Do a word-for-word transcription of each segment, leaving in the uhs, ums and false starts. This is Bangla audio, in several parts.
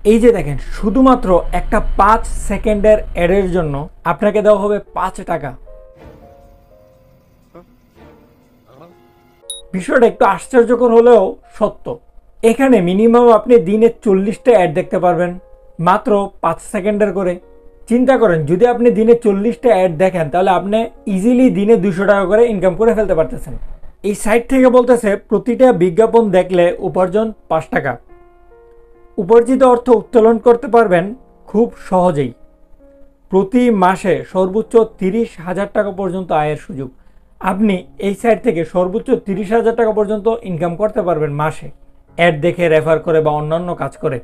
এই যে দেখেন শুধুমাত্র একটা পাঁচ সেকেন্ডের অ্যাডের জন্য আপনাকে দেওয়া হবে পাঁচ টাকা। বিষয়টা একটু আশ্চর্যকর হলেও সত্য। এখানে মিনিমাম আপনি দিনে চল্লিশটা অ্যাড দেখতে পারবেন মাত্র পাঁচ সেকেন্ডের করে। চিন্তা করেন যদি আপনি দিনে চল্লিশটা অ্যাড দেখেন তাহলে আপনি ইজিলি দিনে দুশো টাকা করে ইনকাম করে ফেলতে পারতেছেন। এই সাইট থেকে বলতেছে প্রতিটা বিজ্ঞাপন দেখলে উপার্জন পাঁচ টাকা। উপার্জিত অর্থ উত্তোলন করতে পারবেন খুব সহজেই। প্রতি মাসে সর্বোচ্চ তিরিশ হাজার টাকা পর্যন্ত আয়ের সুযোগ। আপনি এই সাইট থেকে সর্বোচ্চ তিরিশ হাজার টাকা পর্যন্ত ইনকাম করতে পারবেন মাসে, অ্যাড দেখে, রেফার করে বা অন্যান্য কাজ করে।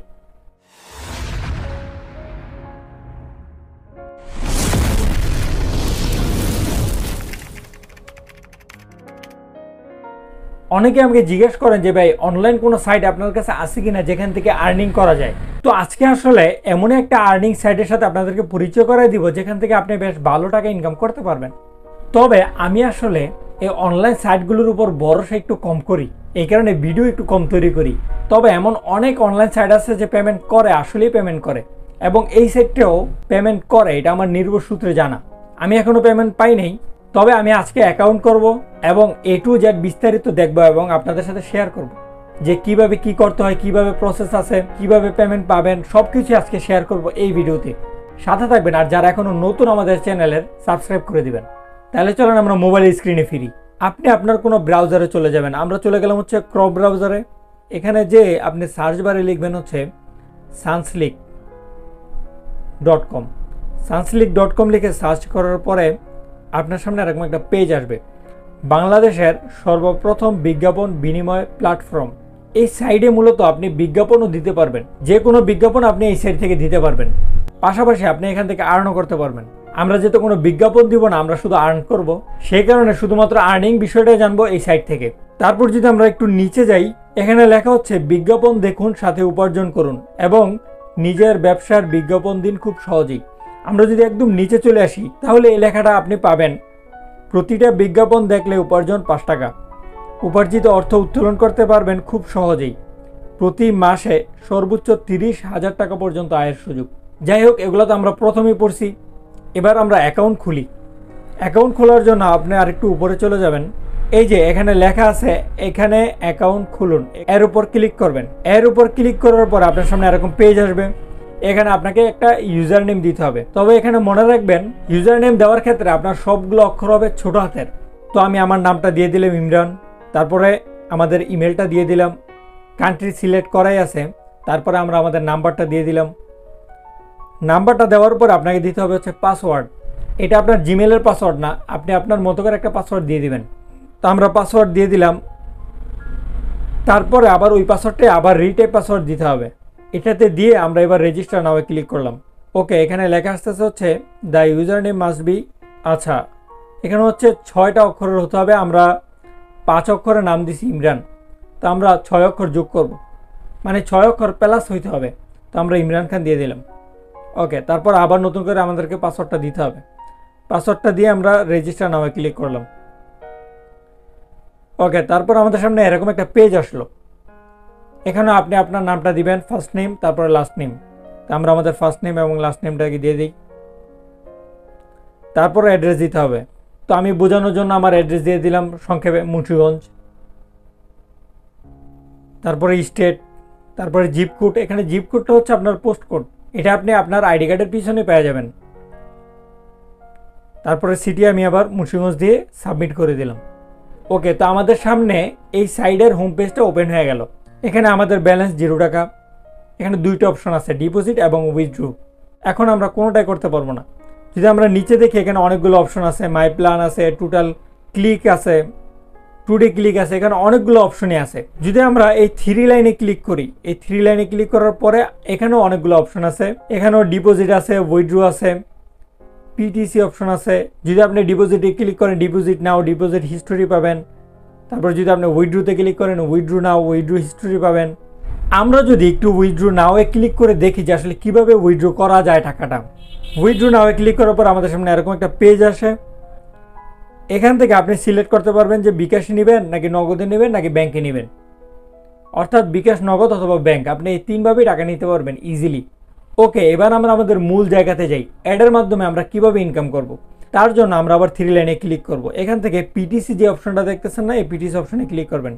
অনেকে আমাকে জিজ্ঞেস করেন যে ভাই অনলাইন কোনো সাইট আপনার কাছে আছে কিনা যেখান থেকে আর্নিং করা যায়। তো আজকে আসলে এমন একটা আর্নিং সাইটের সাথে আপনাদেরকে পরিচয় করাই দিব যেখান থেকে আপনি বেশ ভালো টাকা ইনকাম করতে পারবেন। তবে আমি আসলে এই অনলাইন সাইটগুলোর উপর ভরসা একটু কম করি, এই কারণে ভিডিও একটু কম তৈরি করি। তবে এমন অনেক অনলাইন সাইট আছে যে পেমেন্ট করে, আসলেই পেমেন্ট করে, এবং এই সাইটটাও পেমেন্ট করে, এটা আমার নির্ভর সূত্রে জানা। আমি এখনও পেমেন্ট পাই নাই, তবে আমি আজকে অ্যাকাউন্ট করব এবং এ টু জেড বিস্তারিত দেখবো এবং আপনাদের সাথে শেয়ার করব যে কিভাবে কি করতে হয়, কিভাবে প্রসেস আছে, কিভাবে পেমেন্ট পাবেন, সব কিছু আজকে শেয়ার করব এই ভিডিওতে। সাথে থাকবেন, আর যারা এখনও নতুন আমাদের চ্যানেলের সাবস্ক্রাইব করে দিবেন। তাহলে চলেন আমরা মোবাইল স্ক্রিনে ফিরি। আপনি আপনার কোনো ব্রাউজারে চলে যাবেন। আমরা চলে গেলাম হচ্ছে ক্রম ব্রাউজারে। এখানে যে আপনি সার্চ বারে লিখবেন হচ্ছে সানস্লিক ডট কম। সানস্লিক ডট কম লিখে সার্চ করার পরে আপনার সামনে এরকম একটা পেজ আসবে, বাংলাদেশের সর্বপ্রথম বিজ্ঞাপন বিনিময় প্ল্যাটফর্ম। এই সাইডে মূলত আপনি বিজ্ঞাপনও দিতে পারবেন, যে কোনো বিজ্ঞাপন আপনি এই সাইড থেকে দিতে পারবেন। পাশাপাশি আপনি এখান থেকে আর্নও করতে পারবেন। আমরা যেহেতু কোনো বিজ্ঞাপন দিব না, আমরা শুধু আর্ন করব, সেই কারণে শুধুমাত্র আর্নিং বিষয়টাই জানবো এই সাইট থেকে। তারপর যদি আমরা একটু নিচে যাই, এখানে লেখা হচ্ছে বিজ্ঞাপন দেখুন, সাথে উপার্জন করুন এবং নিজের ব্যবসার বিজ্ঞাপন দিন খুব সহজেই। আমরা যদি একদম নিচে চলে আসি তাহলে এই লেখাটা আপনি পাবেন, প্রতিটা বিজ্ঞাপন দেখলে উপার্জন পাঁচ টাকা। উপার্জিত অর্থ উত্তোলন করতে পারবেন খুব সহজেই। প্রতি মাসে সর্বোচ্চ তিরিশ হাজার টাকা পর্যন্ত আয়ের সুযোগ। যাই হোক, এগুলো তো আমরা প্রথমেই পড়ছি। এবার আমরা অ্যাকাউন্ট খুলি। অ্যাকাউন্ট খোলার জন্য আপনি আরেকটু উপরে চলে যাবেন। এই যে এখানে লেখা আছে এখানে অ্যাকাউন্ট খুলুন, এর উপর ক্লিক করবেন। এর উপর ক্লিক করার পর আপনার সামনে এরকম পেজ আসবে। এখানে আপনাকে একটা ইউজার নেম দিতে হবে। তবে এখানে মনে রাখবেন, ইউজার নেম দেওয়ার ক্ষেত্রে আপনার সবগুলো অক্ষর হবে ছোট হাতের। তো আমি আমার নামটা দিয়ে দিলাম ইমরান, তারপরে আমাদের ইমেলটা দিয়ে দিলাম, কান্ট্রি সিলেক্ট করাই আছে, তারপরে আমরা আমাদের নাম্বারটা দিয়ে দিলাম। নাম্বারটা দেওয়ার পর আপনাকে দিতে হবে হচ্ছে পাসওয়ার্ড। এটা আপনার জিমেলের পাসওয়ার্ড না, আপনি আপনার মতো করে একটা পাসওয়ার্ড দিয়ে দিবেন। তো আমরা পাসওয়ার্ড দিয়ে দিলাম, তারপরে আবার ওই পাসওয়ার্ডটাই আবার রিটাইপ পাসওয়ার্ড দিতে হবে। এটাতে দিয়ে আমরা এবার রেজিস্টার নাও ক্লিক করলাম। ওকে, এখানে লেখা আসতেছে হচ্ছে the user name must be, আচ্ছা এখানে হচ্ছে ছয়টা অক্ষরের হতে হবে। আমরা পাঁচ অক্ষরের নাম দিছি ইমরান, তো আমরা ছয় অক্ষর যোগ করব, মানে ছয় অক্ষর প্লাস হইতে হবে। তো আমরা ইমরান খান দিয়ে দিলাম। ওকে, তারপর আবার নতুন করে আমাদেরকে পাসওয়ার্ডটা দিতে হবে। পাসওয়ার্ডটা দিয়ে আমরা রেজিস্টার নাও ক্লিক করলাম। ওকে, তারপর আমাদের সামনে এরকম একটা পেজ আসলো। এখানে আপনি আপনার নামটা দিবেন, ফার্স্ট নেম তারপরে লাস্ট নেম। তো আমরা আমাদের ফার্স্ট নেম এবং লাস্ট নেমটাকে দিয়ে দিই। তারপরে অ্যাড্রেস দিতে হবে। তো আমি বোঝানোর জন্য আমার অ্যাড্রেস দিয়ে দিলাম সংক্ষেপে মুন্সিগঞ্জ। তারপরে স্টেট, তারপরে জিপ কোড। এখানে জিপ কোডটা হচ্ছে আপনার পোস্ট কোড, এটা আপনি আপনার আইডি কার্ডের পিছনে পেয়ে যাবেন। তারপরে সিটি আমি আবার মুন্সিগঞ্জ দিয়ে সাবমিট করে দিলাম। ওকে, তো আমাদের সামনে এই সাইডের হোম পেজটা ওপেন হয়ে গেল। এখানে আমাদের ব্যালেন্স জিরো টাকা। এখানে দুইটা অপশন আছে, ডিপোজিট এবং উইথড্র। এখন আমরা কোনোটাই করতে পারবো না। যদি আমরা নিচে দেখি এখানে অনেকগুলো অপশন আছে, মাই প্ল্যান আছে, টোটাল ক্লিক আছে, টুডে ক্লিক আছে, এখানে অনেকগুলো অপশনই আছে। যদি আমরা এই থ্রি লাইনে ক্লিক করি, এই থ্রি লাইনে ক্লিক করার পরে এখানেও অনেকগুলো অপশন আছে। এখানেও ডিপোজিট আছে, উইথড্র আছে, পিটিসি অপশন আছে। যদি আপনি ডিপোজিটে ক্লিক করেন ডিপোজিট নাও, ডিপোজিট হিস্টোরি পাবেন। তারপর যদি আপনি উইথড্রোতে ক্লিক করেন উইথড্র নাও, উইথড্র হিস্টোরি পাবেন। আমরা যদি একটু উইথড্র নাও এ ক্লিক করে দেখি যে আসলে কীভাবে উইথড্র করা যায় টাকাটা। উইথড্র নাও এ ক্লিক করার পর আমাদের সামনে এরকম একটা পেজ আসে। এখান থেকে আপনি সিলেক্ট করতে পারবেন যে বিকাশে নেবেন নাকি নগদে নেবেন নাকি ব্যাংকে নেবেন। অর্থাৎ বিকাশ, নগদ অথবা ব্যাংক, আপনি এই তিনভাবেই টাকা নিতে পারবেন ইজিলি। ওকে, এবার আমরা আমাদের মূল জায়গাতে যাই। অ্যাডের মাধ্যমে আমরা কিভাবে ইনকাম করব। তার জন্য আমরা আবার থ্রি লাইনে ক্লিক করব। এখান থেকে পিটিসি যে অপশনটা দেখতেছেন না, এই পিটিসি অপশনে ক্লিক করবেন।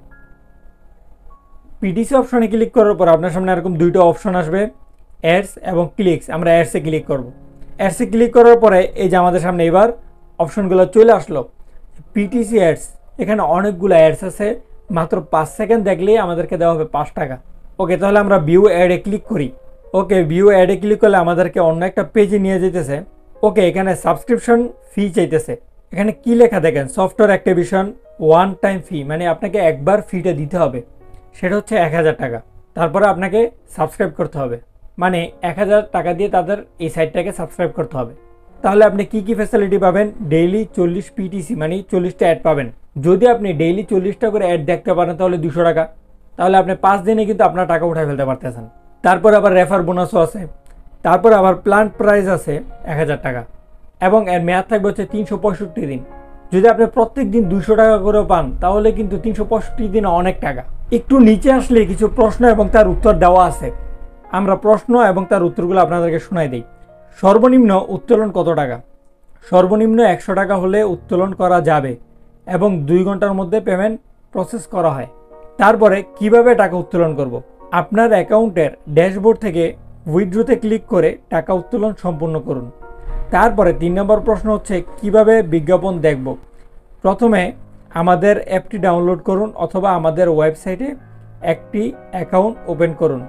পিটিসি অপশনে ক্লিক করার পর আপনার সামনে এরকম দুইটা অপশন আসবে, অ্যাডস এবং ক্লিকস। আমরা অ্যাডসে ক্লিক করব। অ্যাডসে ক্লিক করার পরে এই যে আমাদের সামনে এবার অপশনগুলো চলে আসলো, পিটিসি অ্যাডস। এখানে অনেকগুলো অ্যাডস আছে, মাত্র পাঁচ সেকেন্ড দেখলেই আমাদেরকে দেওয়া হবে পাঁচ টাকা। ওকে, তাহলে আমরা ভিউ অ্যাডে ক্লিক করি। ওকে, ভিউ অ্যাডে ক্লিক করলে আমাদেরকে অন্য একটা পেজে নিয়ে যেতেছে। ওকে, এখানে সাবস্ক্রিপশন ফি চাইতেছে। এখানে কি লেখা দেখেন, software activation one time fee, মানে আপনাকে একবার ফিটা দিতে হবে, সেটা হচ্ছে এক হাজার টাকা। তারপরে আপনাকে সাবস্ক্রাইব করতে হবে, মানে এক হাজার টাকা দিয়ে তাদের এই সাইটটাকে সাবস্ক্রাইব করতে হবে। তাহলে আপনি কি কি ফ্যাসিলিটি পাবেন, ডেইলি চল্লিশ পিটিসি মানে চল্লিশটা অ্যাড পাবেন। যদি আপনি ডেইলি চল্লিশটা করে অ্যাড দেখতে পারেন তাহলে দুশো টাকা, তাহলে আপনি পাঁচ দিনে কিন্তু আপনার টাকা উঠায় ফেলতে পারতেছেন। তারপর আবার রেফার বোনাসও আছে। তারপর আবার প্ল্যান্ট প্রাইস আছে এক হাজার টাকা, এবং এর মেয়াদ থাকবে হচ্ছে তিনশো পঁয়ষট্টি দিন। যদি আপনি প্রত্যেক দিন দুইশো টাকা করে পান তাহলে কিন্তু তিনশো পঁয়ষট্টি দিন অনেক টাকা। একটু নিচে আসলে কিছু প্রশ্ন এবং তার উত্তর দেওয়া আছে, আমরা প্রশ্ন এবং তার উত্তরগুলো আপনাদেরকে শোনাই দিই। সর্বনিম্ন উত্তোলন কত টাকা? সর্বনিম্ন একশো টাকা হলে উত্তোলন করা যাবে এবং দুই ঘন্টার মধ্যে পেমেন্ট প্রসেস করা হয়। তারপরে কিভাবে টাকা উত্তোলন করব। আপনার অ্যাকাউন্টের ড্যাশবোর্ড থেকে উইথড্রোতে ক্লিক করে টাকা উত্তোলন সম্পূর্ণ করুন। তারপরে তিন নম্বর প্রশ্ন হচ্ছে কিভাবে বিজ্ঞাপন দেখব। প্রথমে আমাদের অ্যাপটি ডাউনলোড করুন অথবা আমাদের ওয়েবসাইটে একটি অ্যাকাউন্ট ওপেন করুন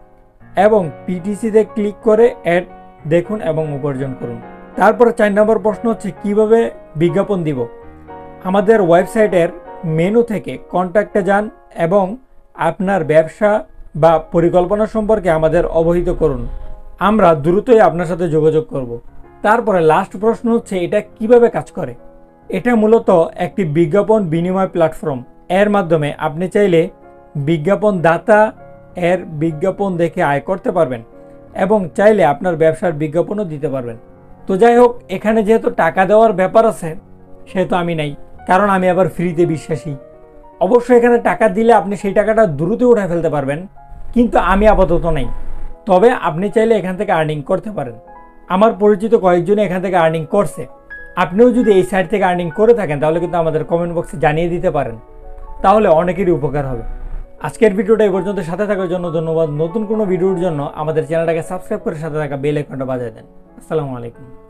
এবং পিটিসিতে ক্লিক করে অ্যাড দেখুন এবং উপার্জন করুন। তারপরে চার নম্বর প্রশ্ন হচ্ছে কিভাবে বিজ্ঞাপন দিব। আমাদের ওয়েবসাইটের মেনু থেকে কন্ট্যাক্টে যান এবং আপনার ব্যবসা বা পরিকল্পনা সম্পর্কে আমাদের অবহিত করুন, আমরা দ্রুতই আপনার সাথে যোগাযোগ করব। তারপরে লাস্ট প্রশ্ন হচ্ছে এটা কিভাবে কাজ করে। এটা মূলত একটি বিজ্ঞাপন বিনিময় প্ল্যাটফর্ম। এর মাধ্যমে আপনি চাইলে বিজ্ঞাপন দাতা এর বিজ্ঞাপন দেখে আয় করতে পারবেন এবং চাইলে আপনার ব্যবসার বিজ্ঞাপনও দিতে পারবেন। তো যাই হোক, এখানে যেহেতু টাকা দেওয়ার ব্যাপার আছে সেহেতু আমি নাই, কারণ আমি আবার ফ্রিতে বিশ্বাসী। অবশ্যই এখানে টাকা দিলে আপনি সেই টাকাটা দ্রুত উঠায় ফেলতে পারবেন, কিন্তু আমি আপাতত নেই। তবে আপনি চাইলে এখান থেকে আর্নিং করতে পারেন। আমার পরিচিত কয়েকজনে এখান থেকে আর্নিং করছে। আপনিও যদি এই সাইট থেকে আর্নিং করে থাকেন তাহলে কিন্তু আমাদের কমেন্ট বক্সে জানিয়ে দিতে পারেন, তাহলে অনেকেরই উপকার হবে। আজকের ভিডিওটা এই পর্যন্ত সাথে থাকার জন্য ধন্যবাদ। নতুন কোনো ভিডিওর জন্য আমাদের চ্যানেলটাকে সাবস্ক্রাইব করে সাথে থাকা বেল আইকনটা বাজিয়ে দেন। আসসালামু আলাইকুম।